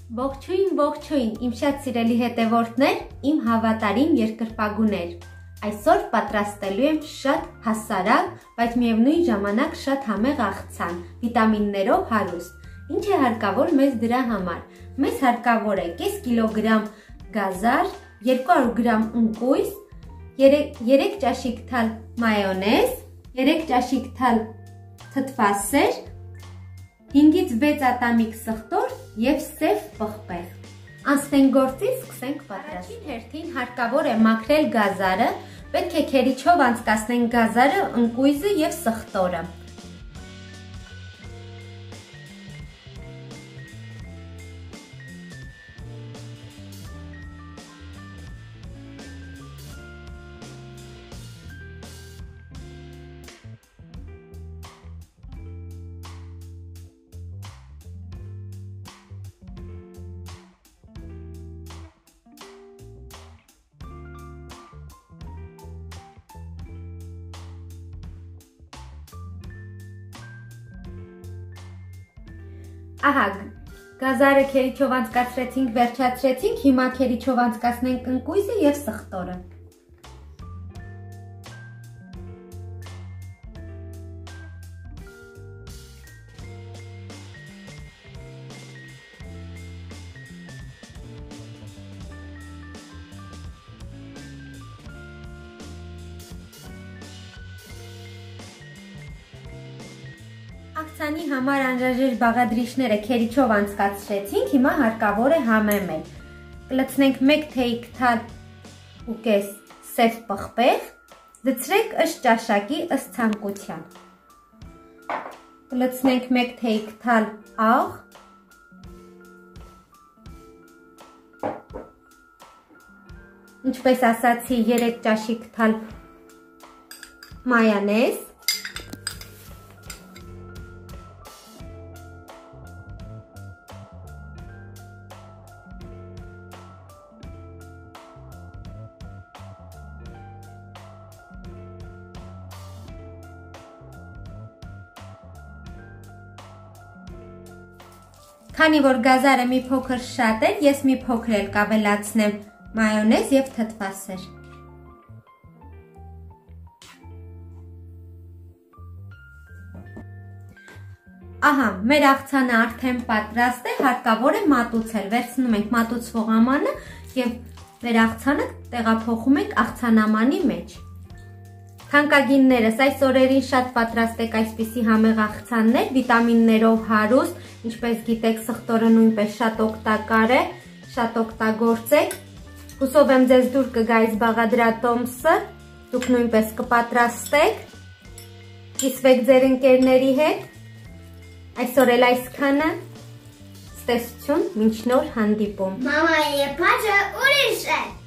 Ողջույն, իմ շատ սիրելի հետևորդներ, իմ հավատարիմ երկրպագուներ։ Այսօր պատրաստելու եմ շատ հասարակ, բայց միևնույն ժամանակ շատ համեղ աղցան, վիտամիններով հարուստ։ Ինչ է հարկավոր մեզ դրա համար։ Մեզ հարկավոր է կես կիլոգրամ գազար, 200 գրամ ընկույզ, 3 ճաշիկ թալ մայոնեզ, 3 ճաշիկ թալ թթվասեր, 5-ից 6 ատամիկ սխտոր և սև պղպեղ։ Անցնենք գործի, սկսենք պատրաստել։ Առաջին հերթին հարկավոր է մաքրել գազարը, պետք է քերիչով անցկացնենք գազարը, ընկույզը և սխտորը։ Ահա, գազարը քերիչով անցկացրեցինք, վերջացրեցինք, հիմա քերիչով անցկացնենք ընկույզը և սխտորը։ Աղցանի համար անհրաժեշտ բաղադրիչները քերիչով անցկացրեցինք, հիմա հարկավոր է համեմել։ Կլցնենք 1 թեյիկ թալ ու կես սև պղպեղ, դցրեք ըստ ճաշակի, ըստ ցանկության։ Կլցնենք 1 թեյիկ թալ աղ, ինչպես ասացի, 3 ճաշիկ թալ մայոնեզ, Քանի որ գազարը մի փոքր շատ է, ես մի փոքր էլ կավելացնեմ մայոնեզ և թթվասեր։ Ահա, մեր աղցանը արդեն պատրաստ է, հարկավոր է մատուցել։ Վերցնում ենք մատուցվող ամանը և մեր աղցանը տեղափոխում ենք աղցանամանի մեջ։ Թանկագիններս, այս օրերին շատ պատրաստեք այսպիսի համեղ աղցաններ, վիտամիններով հարուստ, ինչպես գիտեք, սխտորը նույնպես շատ օգտակար է, շատ օգտագործեք։ Հուսով եմ ձեզ դուր կգա այս բաղադրատոմսը, դուք նույնպես կպատրաստեք, կիսվեք ձեր ընկերների հետ։ Այսօր էլ այսքանը, ցտեսություն, մինչ նոր հանդիպում։ Մամայի պաճը ուրիշ է։